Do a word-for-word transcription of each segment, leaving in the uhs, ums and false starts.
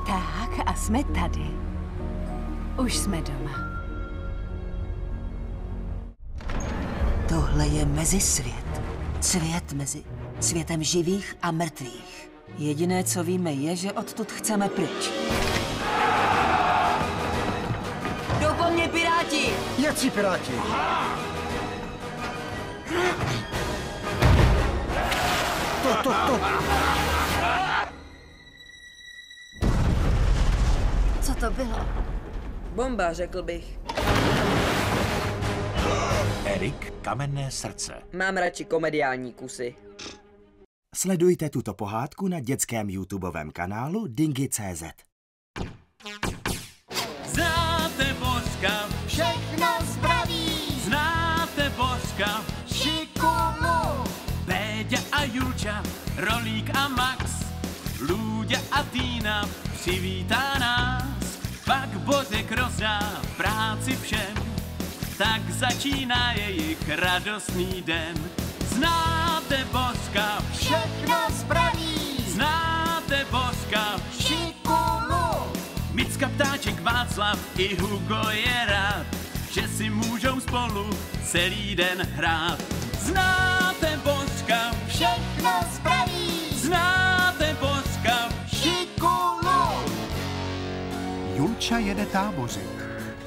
Tak a jsme tady. Už jsme doma. Tohle je mezisvět. Svět mezi světem živých a mrtvých. Jediné, co víme, je, že odtud chceme pryč. Jdou po mně piráti! Jací piráti? To, to, to. Co to bylo? Bomba, řekl bych. Erik, Kamenné srdce. Mám radši komediální kusy. Sledujte tuto pohádku na dětském YouTubeovém kanálu Dingy tečka cé zet. Znáte Božka, všechno zdraví. Znáte Božka, Šikulu. Béďa a Julča, Rolík a Max, Lůďa a Týna přivítá nás. Pak Bořek rozdá práci všem, tak začíná jejich radostný den. Znáte Božka, všechno zdraví. Znáte Božka, Šikulu. Micka, Ptáček, Václav i Hugo je rád, že si můžou spolu celý den hrát. Znáte Božka, všechno zdraví. Znáte Božka, Šikulu. Julča jede tábořit.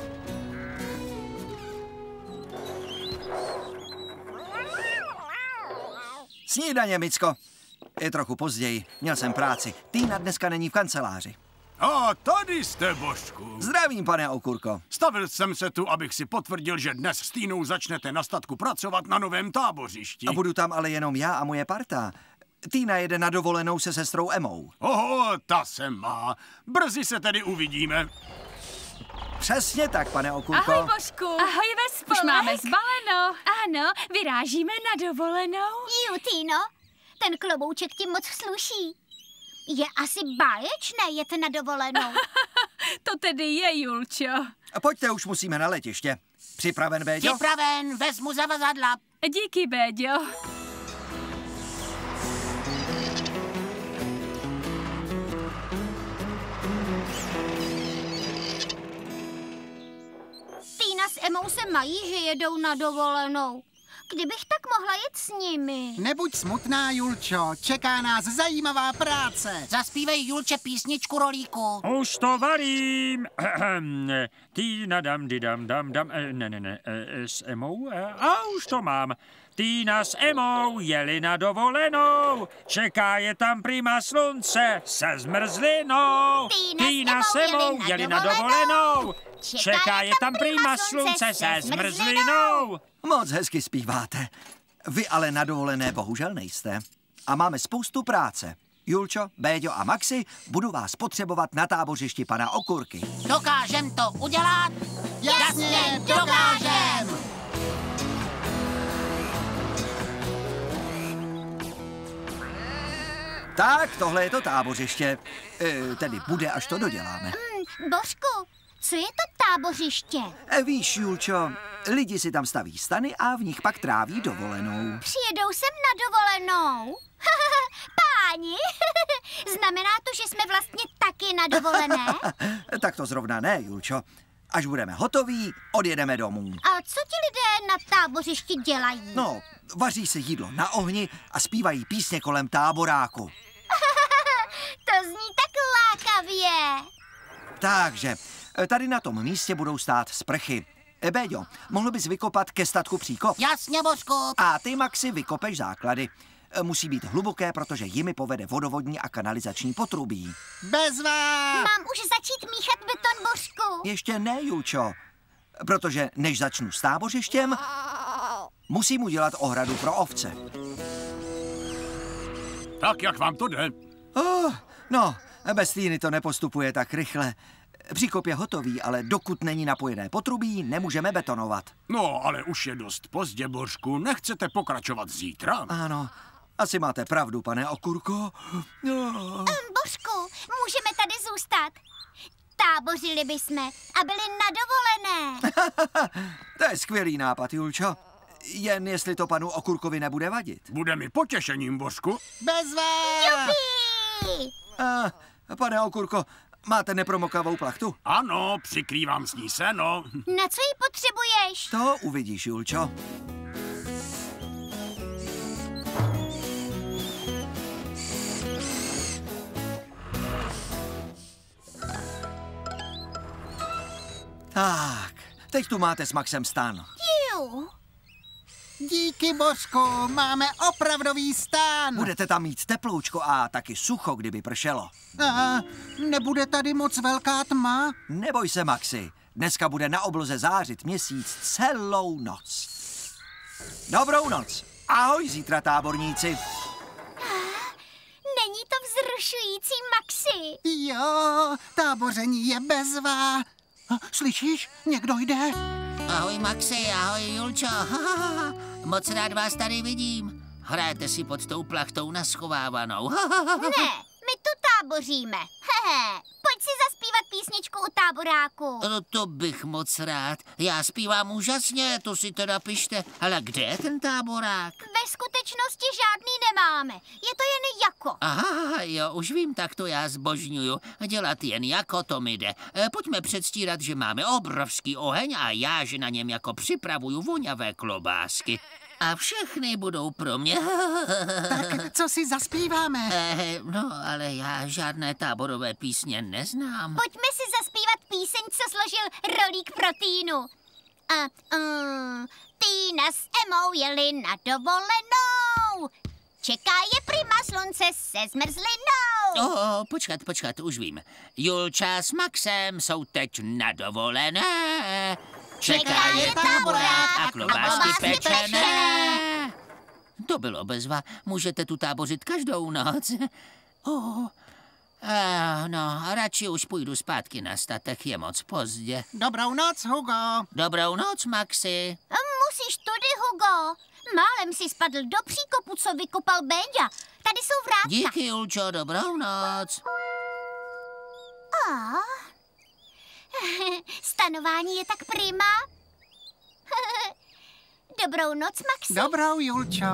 Snídaně, Micko. Je trochu později, měl jsem práci. Týna dneska není v kanceláři. A tady jste, Božku. Zdravím, pane Okurko. Stavil jsem se tu, abych si potvrdil, že dnes s Týnou začnete na statku pracovat na novém tábořišti. A budu tam ale jenom já a moje parta. Týna jede na dovolenou se sestrou Emou. Oho, ta se má. Brzy se tedy uvidíme. Přesně tak, pane Okurko. Ahoj, Božku. Ahoj, Vespo. Už máme zbaleno. Ano, vyrážíme na dovolenou. Jo, Týno, ten klobouček ti moc sluší. Je asi báječné jet na dovolenou. To tedy je, Julčo. Pojďte, už musíme na letiště. Připraven, Béďo? Připraven, vezmu zavazadla. Díky, Béďo. Týna s Emou se mají, že jedou na dovolenou. Kdybych tak mohla jet s nimi. Nebuď smutná, Julčo, čeká nás zajímavá práce. Zaspívej, Julče, písničku, Rolíku. Už to varím. Týna dam, di dam, dam, dam, ne, ne, ne, s Emou, a už to mám. Týna s Emou jeli na dovolenou, čeká je tam prima slunce se zmrzlinou. Týna s Emou jeli na dovolenou, čeká je tam prima slunce se zmrzlinou. Moc hezky zpíváte. Vy ale na dovolené bohužel nejste. A máme spoustu práce. Julčo, Béďo a Maxi, budu vás potřebovat na tábořišti pana Okurky. Dokážem to udělat? Jasně, dokážem! Tak, tohle je to tábořiště. E, tedy bude, až to doděláme. Mm, Božku, co je to tábořiště? E, víš, Julčo, lidi si tam staví stany a v nich pak tráví dovolenou. Přijedou sem na dovolenou? Páni, znamená to, že jsme vlastně taky na dovolené? Tak to zrovna ne, Julčo. Až budeme hotoví, odjedeme domů. A co ti lidé na tábořišti dělají? No, vaří si jídlo na ohni a zpívají písně kolem táboráku. To zní tak lákavě. Takže, tady na tom místě budou stát sprchy. Béďo, mohl bys vykopat ke statku příkop? Jasně, Božku. A ty, Maxi, vykopeš základy. Musí být hluboké, protože jimi povede vodovodní a kanalizační potrubí. Bezva! Mám už začít míchat beton, Božku? Ještě ne, Julčo. Protože než začnu s tábořištěm, musím udělat ohradu pro ovce. Tak, jak vám to jde? Oh, no, bez Týny to nepostupuje tak rychle. Příkop je hotový, ale dokud není napojené potrubí, nemůžeme betonovat. No, ale už je dost pozdě, Božku. Nechcete pokračovat zítra? Ano, asi máte pravdu, pane Okurko. No. Um, Božku, můžeme tady zůstat. Tábořili bychom a byli na dovolené. To je skvělý nápad, Julčo. Jen jestli to panu Okurkovi nebude vadit. Bude mi potěšením, Božku. Bezva! Jupi! A, pane Okurko, Máte nepromokavou plachtu? Ano, přikrývám s ní seno. Na co ji potřebuješ? To uvidíš, Julčo. Tak, teď tu máte s Maxem stan. Jú. Díky, Božku, máme opravdový stán. Budete tam mít teploučko a taky sucho, kdyby pršelo. A nebude tady moc velká tma? Neboj se, Maxi. Dneska bude na obloze zářit měsíc celou noc. Dobrou noc. Ahoj zítra, táborníci. Není to vzrušující, Maxi? Jo, táboření je bezva. Slyšíš? Někdo jde? Ahoj Maxi, ahoj Julčo. Moc rád vás tady vidím. Hrajete si pod tou plachtou naschovávanou. Ne, my tu táboříme. Hehe. Pojď si zaspívat písničku u táboráku. No to bych moc rád. Já zpívám úžasně, to si teda pište. Ale kde je ten táborák? Ve skutečnosti žádný nemáme. Je to jen jako. Aha, jo, už vím, tak to já zbožňuju. Dělat jen jako to mi jde. E, pojďme předstírat, že máme obrovský oheň a já, že na něm jako připravuju voňavé klobásky. A všechny budou pro mě. Tak co si zaspíváme? E, no, ale já žádné táborové písně neznám. Pojďme si zaspívat píseň, co složil Rolík pro Týnu. A, um, Týna s Emou jeli na dovolenou. Čeká je prima slunce se zmrzlinou. O, počkat, počkat, už vím. Julča s Maxem jsou teď na dovolené. Čeká je táborák a klobásky pečené. To bylo bezva. Můžete tu tábořit každou noc. Oh. Uh, no, radši už půjdu zpátky na statek, je moc pozdě. Dobrou noc, Hugo. Dobrou noc, Maxi. Musíš tudy, Hugo. Málem si spadl do příkopu, co vykopal Béďa. Tady jsou vrátka. Díky, Julčo, dobrou noc. Oh. Stanování je tak prima. Dobrou noc, Maxi. Dobrou, Julčo.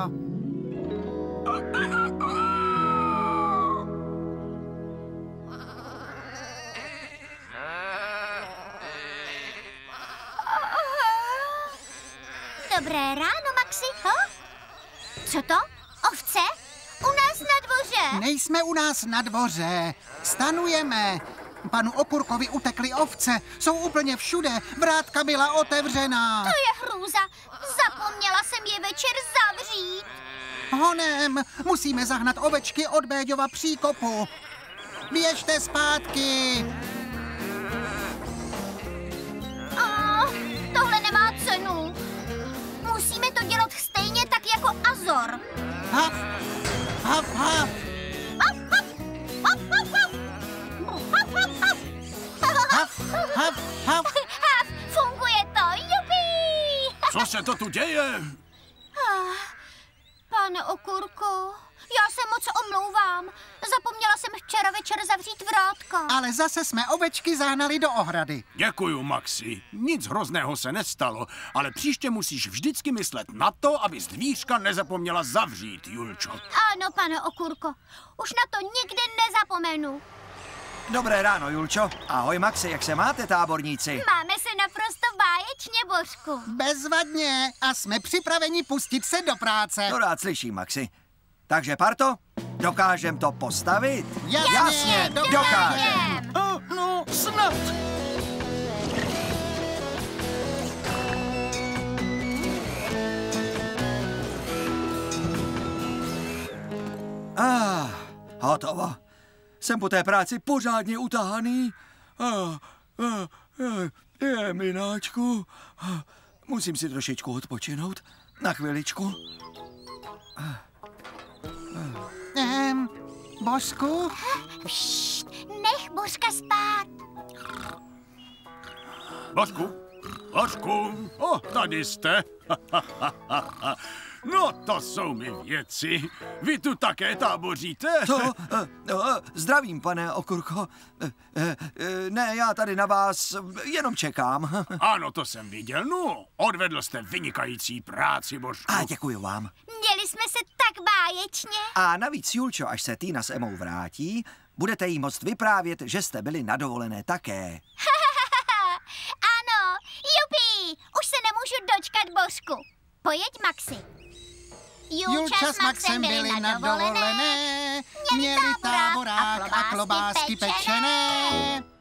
Dobré ráno, Maxi. Ho? Co to? Ovce? U nás na dvoře. Nejsme u nás na dvoře. Stanujeme. Panu Okurkovi utekly ovce. Jsou úplně všude. Vrátka byla otevřená. To je hrůza. Zapomněla jsem je večer zavřít. Honem, musíme zahnat ovečky od Béďova příkopu. Běžte zpátky. Oh, tohle nemá cenu. Musíme to dělat stejně tak jako Azor. Haf, haf, haf. Haf, haf, haf, haf, haf. Haf, haf, haf. Haf, haf, haf. Haf, funguje to, jupi. Co se to tu děje? Pane Okurku, já se moc omlouvám. Zapomněla jsem včera večer zavřít vrátka. Ale zase jsme ovečky zahnali do ohrady. Děkuju, Maxi. Nic hrozného se nestalo, ale příště musíš vždycky myslet na to, aby dvířka nezapomněla zavřít, Julčo. Ano, pane Okurko, už na to nikdy nezapomenu. Dobré ráno, Julčo. Ahoj, Maxi, jak se máte, táborníci? Máme se naprosto báječně, Božku. Bezvadně a jsme připraveni pustit se do práce. To rád slyším, Maxi. Takže, parto, dokážem to postavit? Jasně, Jasně dokážem. Oh, no, snad. Ah, hotovo. Jsem po té práci pořádně utahaný. Ah, ah, ah, je, mináčku. Ah, musím si trošičku odpočinout. Na chviličku. Ah, ah. Ehm, Božku? Pšt, nech Božka spát. Božku, Božku, o, tady jste. No, to jsou mi věci. Vy tu také táboříte? To, uh, uh, zdravím, pane Okurko. Uh, uh, ne, já tady na vás jenom čekám. Ano, to jsem viděl. No, odvedl jste vynikající práci, Božku. A děkuji vám. Měli jsme se tak báječně. A navíc, Julčo, až se Týna s Emou vrátí, Budete jí moct vyprávět, že jste byli na dovolené také. Ano, jupi, už se nemůžu dočkat, Božku. Pojeď, Maxi. Julča s Maxem byli na dovolené, měli táborák a klobásky pečené.